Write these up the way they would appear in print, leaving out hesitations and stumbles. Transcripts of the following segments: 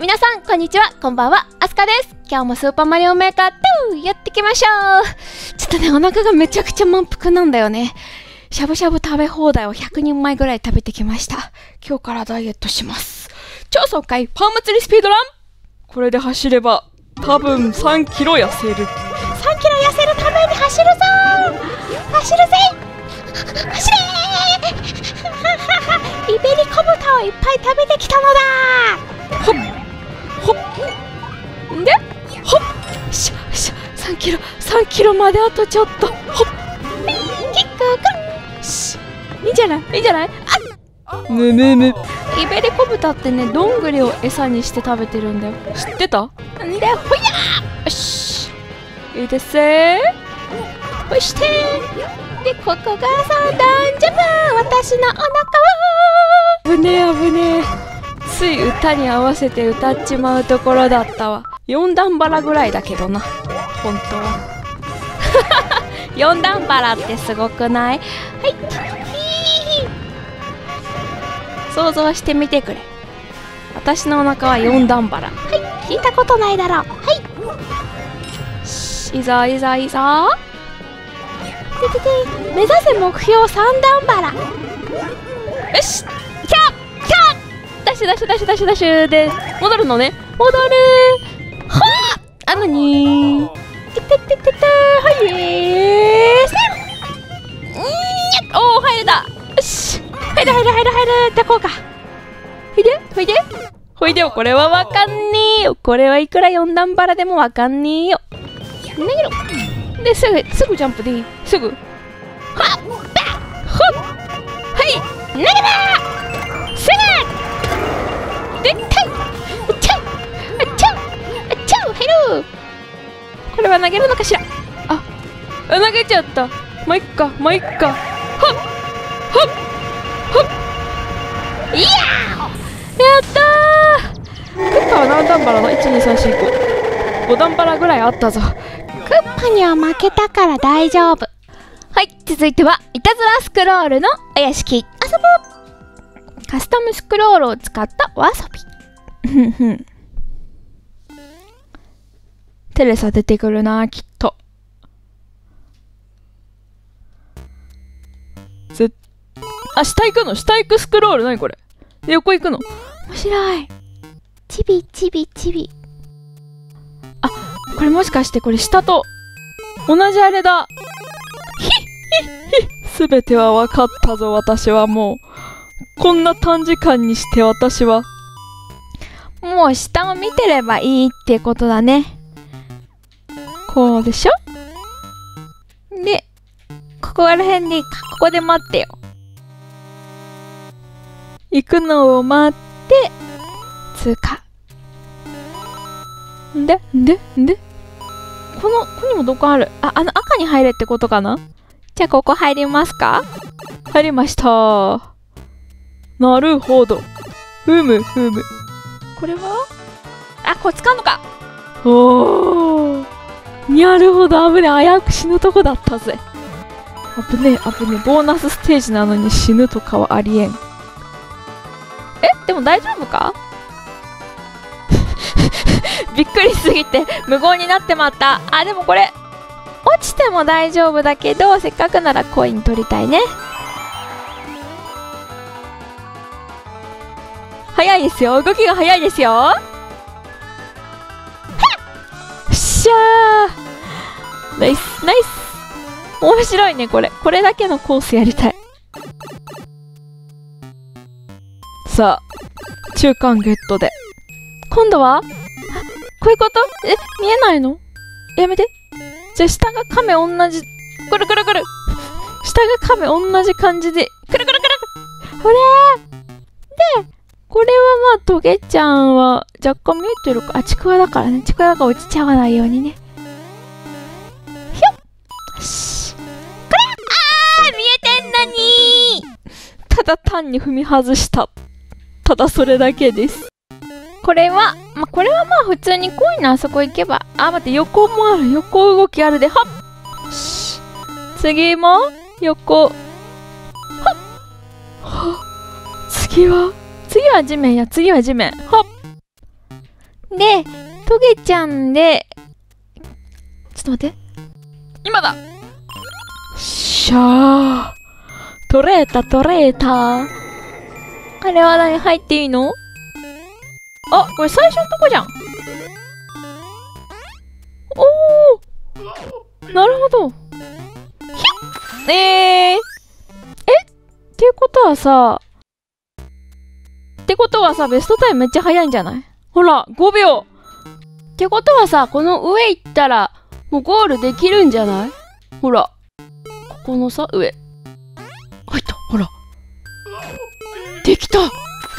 皆さん、こんにちは、こんばんは、あすかです。今日もスーパーマリオメーカー2やっていきましょう。ちょっとね、お腹がめちゃくちゃ満腹なんだよね。しゃぶしゃぶ食べ放題を100人前ぐらい食べてきました。今日からダイエットします。超爽快パーマ釣りスピードラン。これで走れば、多分3キロ痩せる。3キロ痩せるために走るぞー。走るぜ走れーイベリコ豚をいっぱい食べてきたのだー。ほっほっんでほっしゃしゃ3キロまであとちょっと。ほっキックくんしいいんじゃないいいんじゃない。あっむむむ。イベリコ豚ってね、どんぐりを餌にして食べてるんだよ。知ってた？んでほやーよしいいですー。そしてでここが3段ジャンプ。私のお腹は危ねえ危ねえ。つい歌に合わせて歌っちまうところだったわ。4段バラぐらいだけどな本当は4段バラってすごくない？はい想像してみてくれ。私のお腹は4段バラ。はい聞いたことないだろう。はいいざいざいざ目指せ目標3段バラ。よしキャッダッシュダッシュダッシュダッシュダッシュで戻るのね。戻るはあなにーてててててはいおー入れた。よし入るってこうか。ほいでよ。これはわかんねえよ。これはいくら4段バラでもわかんねえよ。投げろですぐジャンプでいい。すぐはっばっほっはい投げたすぐでっかいあっちゃう入る。これは投げるのかしら。あ投げちゃった。もういっかほっいやーやったー。クッパは何段バラの 1,2,3,4,5 段バラぐらいあったぞ。クッパには負けたから大丈夫。はい続いてはいたずらスクロールのお屋敷遊ぼう。カスタムスクロールを使ったお遊びテレサ出てくるなきっと。下行くスクロール。何これで横行くの面白い。チビあこれもしかしてこれ下と同じあれだ。すべては分かったぞ。私はもうこんな短時間にして私はもう下を見てればいいってことだね。こうでしょ。でここら辺でいいか。ここで待ってよ。行くのを待って通過。んでこにもどこある。あの赤に入れってことかな。じゃあここ入りますか。入りました。なるほど。ふむこれはこれ使うのか。おーなるほど。危ねえ。危うく死ぬとこだったぜ。危ねえ。ボーナスステージなのに死ぬとかはありえん。でも大丈夫かびっくりすぎて無言になってまった。でもこれ落ちても大丈夫だけど、せっかくならコイン取りたいね。早いですよ。動きが早いですよ。はっしゃーナイス面白いね。これだけのコースやりたい。さあ中間ゲットで今度はこういうこと。見えないの。やめて。じゃあ下が亀同じくる下が亀同じ感じでくるほれー。でこれはまあトゲちゃんは若干見えてるか。ちくわだからね。ちくわだから落ちちゃわないようにね。ひょっしこれ見えてんのにただ単に踏み外した。ただそれだけです。これはまあ普通にコインのあそこ行けば。待って横もある。横動きあるで。はっ次も横はっ次は地面や。はっで、トゲちゃんで、ちょっと待って。今だ。しゃー。取れた。あれは何入っていいの？あ、これ最初のとこじゃん。おー、なるほど。ってことはさ、ベストタイムめっちゃ早いんじゃない？ほら、5秒。ってことはさ、この上行ったら、もうゴールできるんじゃない？ほら。ここのさ、上。入った、ほら。できた！や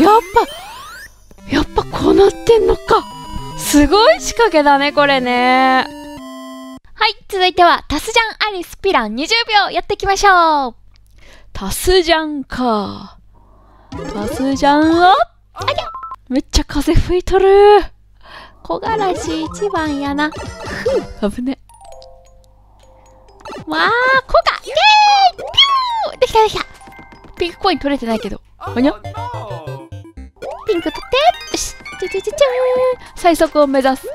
っぱこうなってんのか。すごい仕掛けだね、これね。はい、続いては、タスジャンアリスピラン20秒やっていきましょう。タスジャンか。タスジャンはありゃ、めっちゃ風吹いとる。木枯らし一番やな。危ね。わー、コガイェーイピューできた。ピンクコイン取れてないけど。あにゃピンク取ってよし、最速を目指す。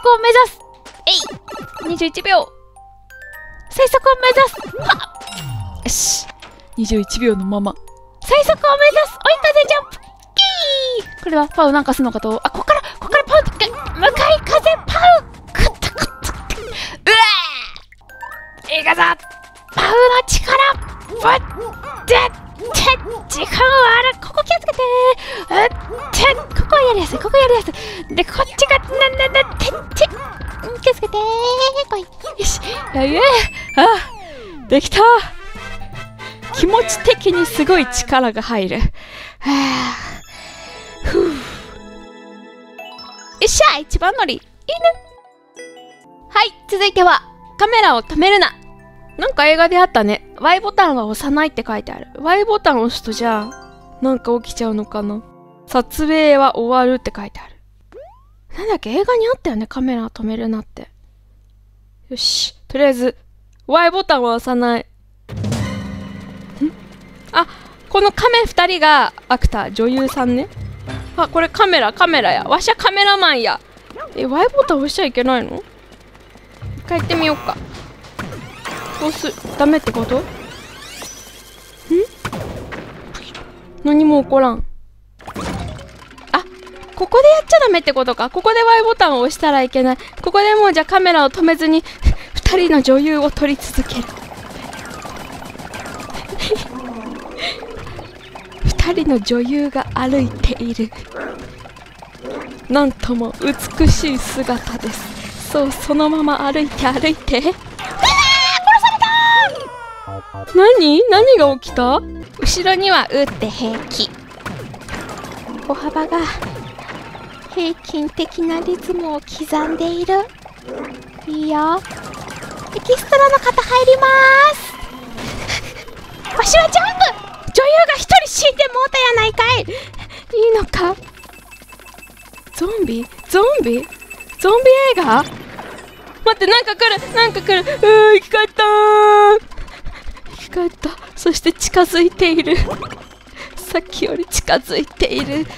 えい !21 秒最速を目指すはっよし !21 秒のまま。最速を目指す追い風ジャンプキー。これはパウなんかすんのかと。あ、こっからパウって向かい風パウくったうわーいいかぞパウの力ぶって時間はある。ここ気をつけてここやりやすいで、こっちが気をつけてこい。よしできた。気持ち的にすごい力が入る。よっしゃ一番乗りいいね。はい、続いてはカメラを止めるな。なんか映画であったね。Y ボタンは押さないって書いてある。Y ボタンを押すとじゃあなんか起きちゃうのかな。撮影は終わるって書いてある。なんだっけ、映画にあったよね、カメラを止めるなって。よし、とりあえず Y ボタンは押さない。あ、この亀2人がアクター、女優さんね。あ、これカメラや。わしはカメラマンや。Y ボタン押しちゃいけないの？一回行ってみようか。ダメってこと？何も起こらん。あ、ここでやっちゃダメってことか。ここで Y ボタンを押したらいけない。ここでもうじゃあカメラを止めずに2人の女優を撮り続ける。2人の女優が歩いている。なんとも美しい姿です。そう、そのまま歩いて殺された。何が起きた？後ろには撃って平気。歩幅が平均的なリズムを刻んでいる。いいよ。エキストラの方入りまーす。わしはジャンプ。女優が一人死んでもうたやないかい。いいのか。ゾンビ映画？待って、なんか来る。生き返った。そして近づいている。さっきより近づいている。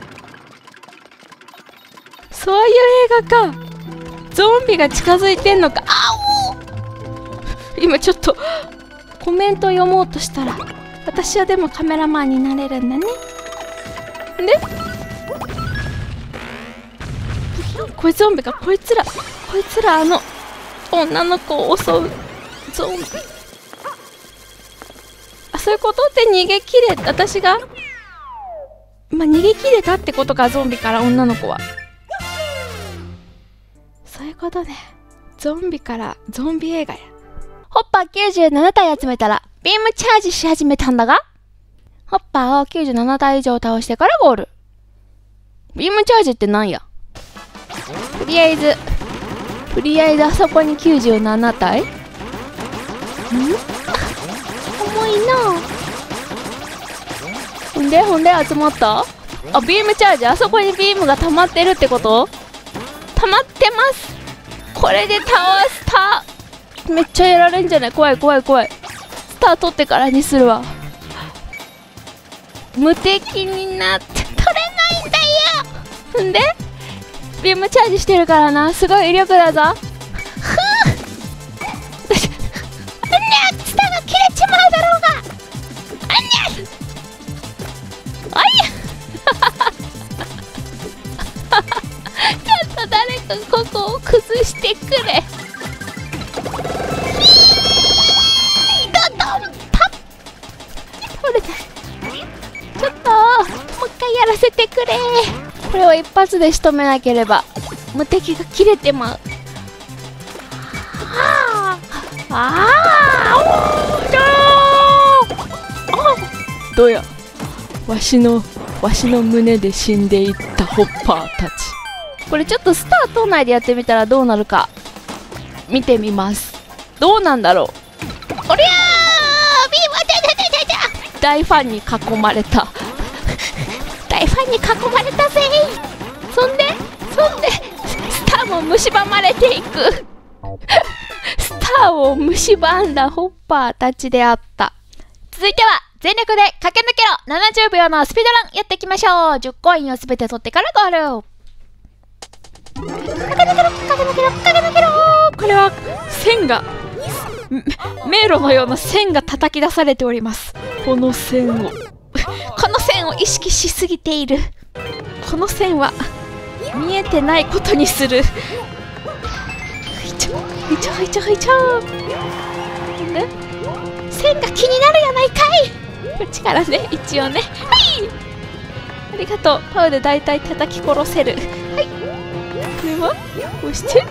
そういう映画か。ゾンビが近づいてんのか。今ちょっとコメント読もうとしたら、私はでもカメラマンになれるんだね。でこれゾンビか。こいつら女の子を襲うゾンビ。あ、そういうことって逃げ切れ、私が逃げ切れたってことか。ゾンビから女の子はそういうことね。ゾンビからゾンビ映画や。ホッパー97体集めたらビームチャージし始めたんだが、ホッパーを97体以上倒してからゴール。ビームチャージってなんや。とりあえずあそこに97体。重いな。ほんで集まった。あ、ビームチャージ。あそこにビームが溜まってるってこと？溜まってます。これで倒した。めっちゃやられんじゃない？怖い。スター取ってからにするわ。無敵になって取れないんだよ。んでビームチャージしてるからな。すごい威力だぞ。ツタが切れちまうだろうが。あいやちょっと誰かここを崩してくれ。倒れた。ちょっともう一回やらせてくれ。これを一発で仕留めなければ無敵が切れてまう。どや、わしの胸で死んでいったホッパーたち。これちょっとスター島内でやってみたらどうなるか見てみます。どうなんだろう。おりゃー、ビーム大ファンに囲まれた。大ファンに囲まれたぜ。そんでスターも蝕まれていく。スターを蝕んだホッパーたちであった。続いては全力で駆け抜けろ70秒のスピードランやっていきましょう。10コインをすべて取ってからゴール。駆け抜けろ駆け抜けろ駆け抜けろ。これは線が迷路のような線が叩き出されております。この線を意識しすぎている。この線は見えてないことにする。で線が気になるやないかい。こっちからね、一応ね。はい、ありがとう。パウでだいたい叩き殺せる。はい、これはこうして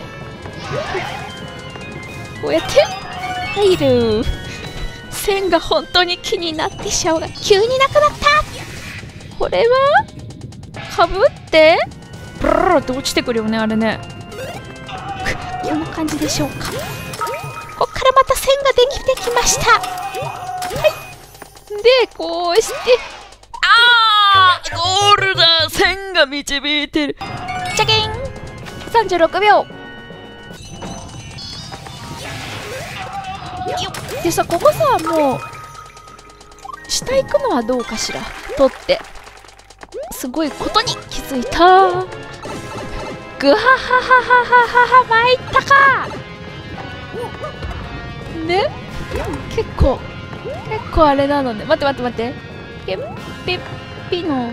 こうやって入る。線が本当に気になってしまうが急になくなった。これはかぶってブルルって落ちてくるよね、あれね。こんな感じでしょうか。ここからまた線ができてきました。はい、でこうしてゴールだ。線が導いてる。チャキン36秒でさ、ここさ、もう下行くのはどうかしら。取ってすごいことに気づいた。ぐはははははは参ったか。ね、結構あれなのね。待ってピノ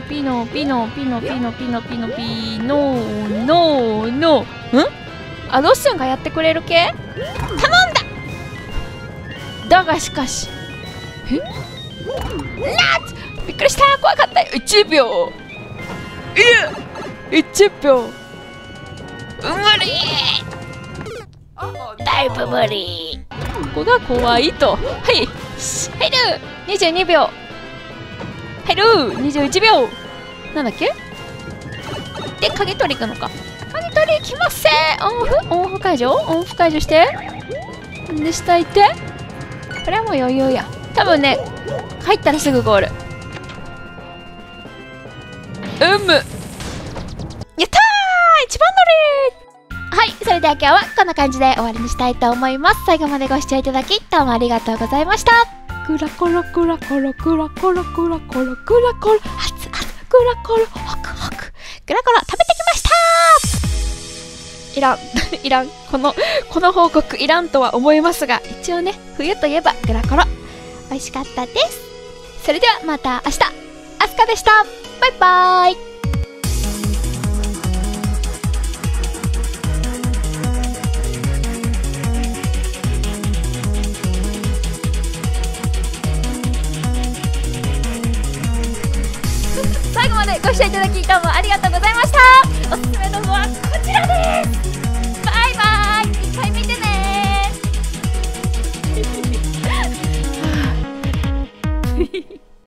のアドッションがやってくれる系頼んだ。だがしかしびっくりした。怖かったよ。1秒1秒無理。だいぶ無理。ここが怖いと。はい、入る。22秒入る。21秒なんだっけ。で鍵取り行くのか。鍵取り行きません。オンオフ解除してで下行って。これはもう余裕や。多分ね、入ったらすぐゴール。やったー、一番乗り。はい、それでは今日はこんな感じで終わりにしたいと思います。最後までご視聴いただきどうもありがとうございました。グラコログラコログラコログラコログラコロ熱々グラコロホクホクグラコロ食べてきました。いらんこの報告いらんとは思いますが、一応ね、冬といえばグラコロ美味しかったです。それではまた明日。アスカでした。バイバーイ。最後までご視聴いただきどうもありがとうございました。おすすめ動画はこちらです。